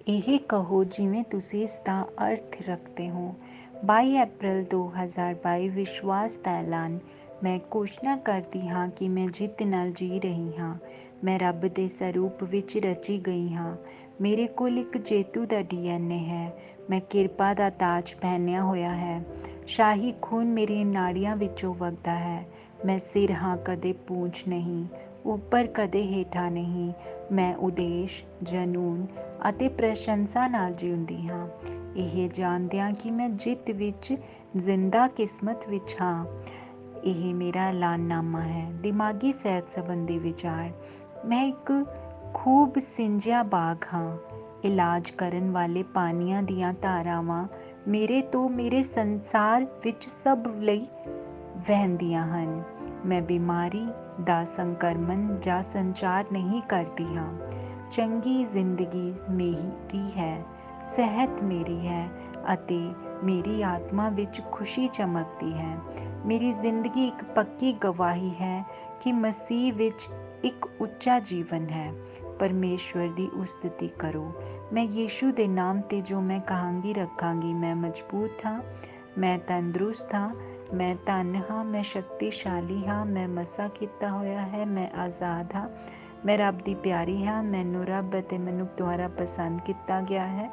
ਇਹ ਕਹੋ ਜਿਵੇਂ ਤੁਸੀਂ ਇਸ ਦਾ ਅਰਥ ਰੱਖਦੇ ਹੋ। 22 ਅਪ੍ਰੈਲ 2022 ਵਿਸ਼ਵਾਸ ਦਾ ਐਲਾਨ। ਮੈਂ ਘੋਸ਼ਣਾ ਕਰਦੀ ਹਾਂ ਕਿ ਮੈਂ ਜਿੱਤ ਨਾਲ ਜੀ ਰਹੀ ਹਾਂ। ਮੈਂ ਰੱਬ ਦੇ ਸਰੂਪ ਵਿੱਚ ਰਚੀ ਗਈ ਹਾਂ। ਮੇਰੇ ਕੋਲ ਇੱਕ ਜੇਤੂ ਦਾ DNA ਹੈ। ਮੈਂ ਕਿਰਪਾ ਦਾ ਤਾਜ ਪਹਿਨਿਆ ਹੋਇਆ ਹੈ। ਸ਼ਾਹੀ ਖੂਨ ਮੇਰੀਆਂ ਨਾੜੀਆਂ ਵਿੱਚੋਂ ਵਗਦਾ ਹੈ। ਮੈਂ ਸਿਰ ਹਾਂ, ਕਦੇ ਪੂੰਛ ਨਹੀਂ। ਉੱਪਰ ਕਦੇ ਹੇਠਾਂ ਨਹੀਂ। ਮੈਂ ਉਦੇਸ਼, ਜਨੂੰਨ ਅਤੇ ਪ੍ਰਸ਼ੰਸਾ ਨਾਲ ਜਿਉਂਦੀ ਹਾਂ, ਇਹ ਜਾਣਦਿਆਂ ਕਿ ਮੈਂ ਜਿੱਤ ਵਿੱਚ ਜ਼ਿੰਦਾ ਕਿਸਮਤ ਵਿੱਚ ਹਾਂ। ਇਹ ਮੇਰਾ ਐਲਾਨਨਾਮਾ ਹੈ। ਦਿਮਾਗੀ ਸਿਹਤ ਸੰਬੰਧੀ ਵਿਚਾਰ। ਮੈਂ ਇੱਕ ਖੂਬ ਸਿੰਜਿਆ ਬਾਗ ਹਾਂ। ਇਲਾਜ ਕਰਨ ਵਾਲੇ ਪਾਣੀਆਂ ਦੀਆਂ ਧਾਰਾਵਾਂ ਮੇਰੇ ਤੋਂ ਮੇਰੇ ਸੰਸਾਰ ਵਿੱਚ ਸਭ ਲਈ ਵਹਿੰਦੀਆਂ ਹਨ। ਮੈਂ ਬਿਮਾਰੀ ਦਾ ਸੰਕਰਮਣ ਜਾਂ ਸੰਚਾਰ ਨਹੀਂ ਕਰਦੀ ਹਾਂ। ਚੰਗੀ ਜ਼ਿੰਦਗੀ ਮੇਰੀ ਹੈ, ਸਿਹਤ ਮੇਰੀ ਹੈ ਅਤੇ ਮੇਰੀ ਆਤਮਾ ਵਿੱਚ ਖੁਸ਼ੀ ਚਮਕਦੀ ਹੈ। ਮੇਰੀ ਜ਼ਿੰਦਗੀ ਇੱਕ ਪੱਕੀ ਗਵਾਹੀ ਹੈ ਕਿ ਮਸੀਹ ਵਿੱਚ ਇੱਕ ਉੱਚਾ ਜੀਵਨ ਹੈ। ਪਰਮੇਸ਼ਵਰ ਦੀ ਉਸਤਤੀ ਕਰੋ। ਮੈਂ ਯੀਸ਼ੂ ਦੇ ਨਾਮ 'ਤੇ ਜੋ ਮੈਂ ਕਹਾਂਗੀ ਰੱਖਾਂਗੀ। ਮੈਂ ਮਜ਼ਬੂਤ ਹਾਂ, ਮੈਂ ਤੰਦਰੁਸਤ ਹਾਂ, ਮੈਂ ਧਨ ਹਾਂ, ਮੈਂ ਸ਼ਕਤੀਸ਼ਾਲੀ ਹਾਂ, ਮੈਂ ਮਸਾ ਕੀਤਾ ਹੋਇਆ ਹੈ, ਮੈਂ ਆਜ਼ਾਦ ਹਾਂ, ਮੈਂ ਰੱਬ ਦੀ ਪਿਆਰੀ ਹਾਂ, ਮੈਨੂੰ ਰੱਬ ਅਤੇ ਮਨੁੱਖ ਦੁਆਰਾ ਪਸੰਦ ਕੀਤਾ ਗਿਆ ਹੈ।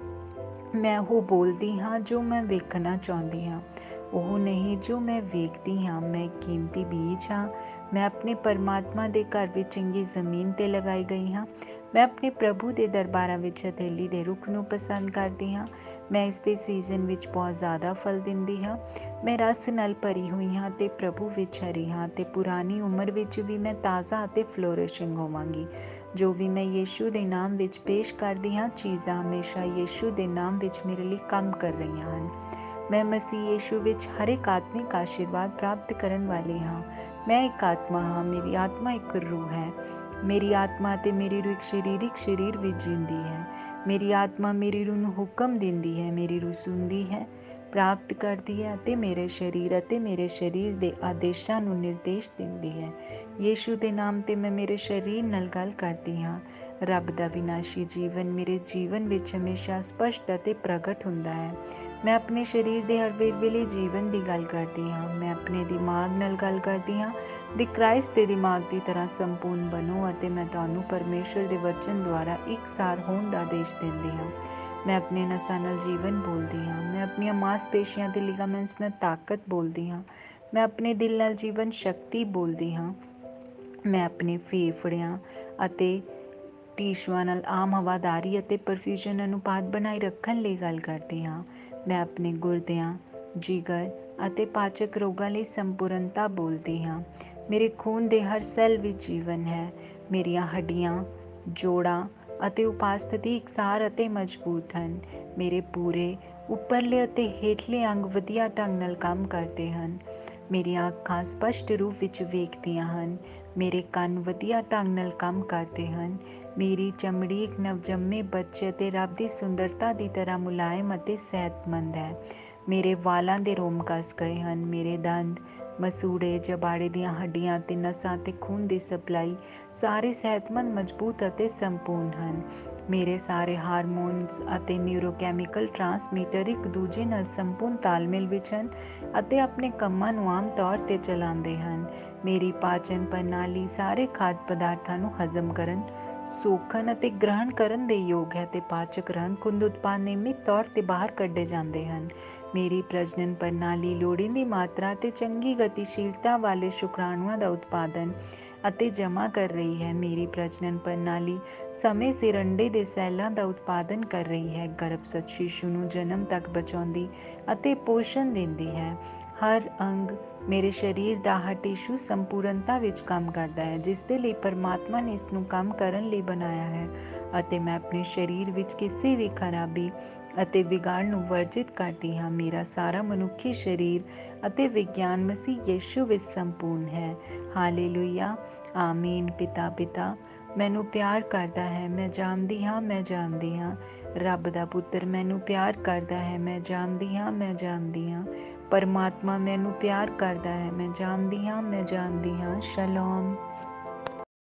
ਮੈਂ ਉਹ ਬੋਲਦੀ ਹਾਂ ਜੋ ਮੈਂ ਵੇਖਣਾ ਚਾਹੁੰਦੀ ਹਾਂ, ਉਹ ਨਹੀਂ ਜੋ ਮੈਂ ਵੇਖਦੀ ਹਾਂ। ਮੈਂ ਕੀਮਤੀ ਬੀਜ ਹਾਂ। ਮੈਂ ਆਪਣੇ ਪਰਮਾਤਮਾ ਦੇ ਘਰ ਵਿੱਚ ਚੰਗੀ ਜ਼ਮੀਨ 'ਤੇ ਲਗਾਈ ਗਈ ਹਾਂ। ਮੈਂ ਆਪਣੇ ਪ੍ਰਭੂ ਦੇ ਦਰਬਾਰਾਂ ਵਿੱਚ ਹਥੇਲੀ ਦੇ ਰੁੱਖ ਨੂੰ ਪਸੰਦ ਕਰਦੀ ਹਾਂ। ਮੈਂ ਇਸ ਦੇ ਸੀਜ਼ਨ ਵਿੱਚ ਬਹੁਤ ਜ਼ਿਆਦਾ ਫਲ ਦਿੰਦੀ ਹਾਂ। ਮੈਂ ਰਸ ਨਾਲ ਭਰੀ ਹੋਈ ਹਾਂ ਅਤੇ ਪ੍ਰਭੂ ਵਿੱਚ ਹਰੀ ਹਾਂ ਅਤੇ ਪੁਰਾਣੀ ਉਮਰ ਵਿੱਚ ਵੀ ਮੈਂ ਤਾਜ਼ਾ ਅਤੇ ਫਲੋਰਿਸ਼ਿੰਗ ਹੋਵਾਂਗੀ। ਜੋ ਵੀ ਮੈਂ ਯੀਸ਼ੂ ਦੇ ਨਾਮ ਵਿੱਚ ਪੇਸ਼ ਕਰਦੀ ਹਾਂ, ਚੀਜ਼ਾਂ ਹਮੇਸ਼ਾ ਯੀਸ਼ੂ ਦੇ ਨਾਮ ਵਿੱਚ ਮੇਰੇ ਲਈ ਕੰਮ ਕਰ ਰਹੀਆਂ ਹਨ। ਮੈਂ ਮਸੀਹ ਯੀਸ਼ੂ ਵਿੱਚ ਹਰ ਇੱਕ ਆਤਮਿਕ ਆਸ਼ੀਰਵਾਦ ਪ੍ਰਾਪਤ ਕਰਨ ਵਾਲੀ ਹਾਂ। ਮੈਂ ਇੱਕ ਆਤਮਾ ਹਾਂ, ਮੇਰੀ ਆਤਮਾ ਇੱਕ ਰੂਹ ਹੈ। ਮੇਰੀ ਆਤਮਾ ਅਤੇ ਮੇਰੀ ਰੂਹ ਇੱਕ ਸਰੀਰਿਕ ਸਰੀਰ ਵਿੱਚ ਜਿਉਂਦੀ ਹੈ। ਮੇਰੀ ਆਤਮਾ ਮੇਰੀ ਰੂਹ ਨੂੰ ਹੁਕਮ ਦਿੰਦੀ ਹੈ। ਮੇਰੀ ਰੂਹ ਸੁਣਦੀ ਹੈ, ਪ੍ਰਾਪਤ ਕਰਦੀ ਹੈ ਅਤੇ ਮੇਰੇ ਸਰੀਰ ਦੇ ਆਦੇਸ਼ਾਂ ਨੂੰ ਨਿਰਦੇਸ਼ ਦਿੰਦੀ ਹੈ। ਯੀਸ਼ੂ ਦੇ ਨਾਮ 'ਤੇ ਮੈਂ ਮੇਰੇ ਸਰੀਰ ਨਾਲ ਗੱਲ ਕਰਦੀ ਹਾਂ। ਰੱਬ ਦਾ ਵਿਨਾਸ਼ੀ ਜੀਵਨ ਮੇਰੇ ਜੀਵਨ ਵਿੱਚ ਹਮੇਸ਼ਾ ਸਪਸ਼ਟ ਅਤੇ ਪ੍ਰਗਟ ਹੁੰਦਾ ਹੈ। ਮੈਂ ਆਪਣੇ ਸਰੀਰ ਦੇ ਹਰ ਵੇਲੇ ਜੀਵਨ ਦੀ ਗੱਲ ਕਰਦੀ ਹਾਂ। ਮੈਂ ਆਪਣੇ ਦਿਮਾਗ ਨਾਲ ਗੱਲ ਕਰਦੀ ਹਾਂ। ਦੀ ਕ੍ਰਾਈਸਟ ਦੇ ਦਿਮਾਗ ਦੀ ਤਰ੍ਹਾਂ ਸੰਪੂਰਨ ਬਣੋ ਅਤੇ ਮੈਂ ਤੁਹਾਨੂੰ ਪਰਮੇਸ਼ਰ ਦੇ ਵਚਨ ਦੁਆਰਾ ਇਕਸਾਰ ਹੋਣ ਦਾ ਆਦੇਸ਼ ਦਿੰਦੀ ਹਾਂ। ਮੈਂ ਆਪਣੇ ਨਸਾਂ ਨਾਲ ਜੀਵਨ ਬੋਲਦੀ ਹਾਂ। ਮੈਂ ਆਪਣੀਆਂ ਮਾਸਪੇਸ਼ੀਆਂ ਅਤੇ ਲਿਗਾਮੈਂਟਸ ਨਾਲ ਤਾਕਤ ਬੋਲਦੀ ਹਾਂ। ਮੈਂ ਆਪਣੇ ਦਿਲ ਨਾਲ ਜੀਵਨ ਸ਼ਕਤੀ ਬੋਲਦੀ ਹਾਂ। ਮੈਂ ਆਪਣੇ ਫੇਫੜਿਆਂ ਅਤੇ ਟਿਸ਼ੂਆਂ ਨਾਲ ਆਮ ਹਵਾਦਾਰੀ ਅਤੇ ਪਰਫਿਊਜ਼ਨ ਅਨੁਪਾਤ ਬਣਾਈ ਰੱਖਣ ਲਈ ਗੱਲ ਕਰਦੀ ਹਾਂ। ਮੈਂ ਆਪਣੇ ਗੁਰਦਿਆਂ, ਜਿਗਰ ਅਤੇ ਪਾਚਕ ਰੋਗਾਂ ਲਈ ਸੰਪੂਰਨਤਾ ਬੋਲਦੀ ਹਾਂ। ਮੇਰੇ ਖੂਨ ਦੇ ਹਰ ਸੈੱਲ ਵਿੱਚ ਜੀਵਨ ਹੈ। ਮੇਰੀਆਂ ਹੱਡੀਆਂ, ਜੋੜਾਂ ਅਤੇ ਉਪਾਸਥੀ ਇਕਸਾਰ ਅਤੇ ਮਜ਼ਬੂਤ ਹਨ। ਮੇਰੇ ਪੂਰੇ ਉੱਪਰਲੇ ਅਤੇ ਹੇਠਲੇ ਅੰਗ ਵਧੀਆ ਢੰਗ ਨਾਲ ਕੰਮ ਕਰਦੇ ਹਨ। ਮੇਰੀਆਂ ਅੱਖਾਂ ਸਪਸ਼ਟ ਰੂਪ ਵਿੱਚ ਵੇਖਦੀਆਂ ਹਨ। ਮੇਰੇ ਕੰਨ ਵਧੀਆ ਢੰਗ ਨਾਲ ਕੰਮ ਕਰਦੇ ਹਨ। ਮੇਰੀ ਚਮੜੀ ਇੱਕ ਨਵਜੰਮੇ ਬੱਚੇ ਅਤੇ ਰੱਬ ਦੀ ਸੁੰਦਰਤਾ ਦੀ ਤਰ੍ਹਾਂ ਮੁਲਾਇਮ ਅਤੇ ਸਿਹਤਮੰਦ ਹੈ। ਮੇਰੇ ਵਾਲਾਂ ਦੇ ਰੋਮ ਕੱਸ ਗਏ ਹਨ। ਮੇਰੇ ਦੰਦ, ਮਸੂੜੇ, ਜਬਾੜੇ ਦੀਆਂ ਹੱਡੀਆਂ ਅਤੇ ਨਸਾਂ ਅਤੇ ਖੂਨ ਦੀ ਸਪਲਾਈ ਸਾਰੇ ਸਿਹਤਮੰਦ, ਮਜ਼ਬੂਤ ਅਤੇ ਸੰਪੂਰਨ ਹਨ। ਮੇਰੇ ਸਾਰੇ ਹਾਰਮੋਨਸ ਅਤੇ ਨਿਊਰੋਕੈਮੀਕਲ ਟਰਾਂਸਮੀਟਰ ਇੱਕ ਦੂਜੇ ਨਾਲ ਸੰਪੂਰਨ ਤਾਲਮੇਲ ਵਿੱਚ ਹਨ ਅਤੇ ਆਪਣੇ ਕੰਮਾਂ ਨੂੰ ਆਮ ਤੌਰ 'ਤੇ ਚਲਾਉਂਦੇ ਹਨ। ਮੇਰੀ ਪਾਚਨ ਪ੍ਰਣਾਲੀ ਸਾਰੇ ਖਾਦ ਪਦਾਰਥਾਂ ਨੂੰ ਹਜ਼ਮ ਕਰਨ, ਸੋਖਣ ਅਤੇ ਗ੍ਰਹਿਣ ਕਰਨ ਦੇ ਯੋਗ ਹੈ ਅਤੇ ਪਾਚਕ ਰੰਧ ਖੁੰਦ ਉਤਪਾਦ ਨਿਯਮਿਤ ਤੌਰ 'ਤੇ ਬਾਹਰ ਕੱਢੇ ਜਾਂਦੇ ਹਨ। ਮੇਰੀ ਪ੍ਰਜਨਨ ਪ੍ਰਣਾਲੀ ਲੋੜੀਂਦੀ ਮਾਤਰਾ ਅਤੇ ਚੰਗੀ ਗਤੀਸ਼ੀਲਤਾ ਵਾਲੇ ਸ਼ੁਕਰਾਣੂਆਂ ਦਾ ਉਤਪਾਦਨ ਅਤੇ ਜਮ੍ਹਾਂ ਕਰ ਰਹੀ ਹੈ। ਮੇਰੀ ਪ੍ਰਜਨਨ ਪ੍ਰਣਾਲੀ ਸਮੇਂ ਸਿਰ ਅੰਡੇ ਦੇ ਸੈੱਲਾਂ ਦਾ ਉਤਪਾਦਨ ਕਰ ਰਹੀ ਹੈ, ਗਰਭਸਥ ਸ਼ਿਸ਼ੂ ਨੂੰ ਜਨਮ ਤੱਕ ਬਚਾਉਂਦੀ ਅਤੇ ਪੋਸ਼ਣ ਦਿੰਦੀ ਹੈ। ਹਰ ਅੰਗ ਮੇਰੇ ਸਰੀਰ ਦਾ ਹਰ ਟਿਸ਼ੂ ਸੰਪੂਰਨਤਾ ਵਿੱਚ ਕੰਮ ਕਰਦਾ ਹੈ, ਜਿਸ ਦੇ ਲਈ ਪਰਮਾਤਮਾ ਨੇ ਇਸ ਨੂੰ ਕੰਮ ਕਰਨ ਲਈ ਬਣਾਇਆ ਹੈ ਅਤੇ ਮੈਂ ਆਪਣੇ ਸਰੀਰ ਵਿੱਚ ਕਿਸੇ ਵੀ ਖਰਾਬੀ ਅਤੇ ਵਿਗਾੜ ਨੂੰ ਵਰਜਿਤ ਕਰਦੀ ਹਾਂ। ਮੇਰਾ ਸਾਰਾ ਮਨੁੱਖੀ ਸਰੀਰ ਅਤੇ ਵਿਗਿਆਨ ਮਸੀਹ ਯੀਸ਼ੂ ਵਿੱਚ ਸੰਪੂਰਨ ਹੈ। ਹਾਲੇਲੂਇਆ, ਆਮੀਨ। ਪਿਤਾ ਮੈਨੂੰ ਪਿਆਰ ਕਰਦਾ ਹੈ, ਮੈਂ ਜਾਣਦੀ ਹਾਂ। ਰੱਬ ਦਾ ਪੁੱਤਰ ਮੈਨੂੰ ਪਿਆਰ ਕਰਦਾ ਹੈ, ਮੈਂ ਜਾਣਦੀ ਹਾਂ। ਪਰਮਾਤਮਾ ਮੈਨੂੰ ਪਿਆਰ ਕਰਦਾ ਹੈ, ਮੈਂ ਜਾਣਦੀ ਹਾਂ। ਸ਼ਲੋਮ।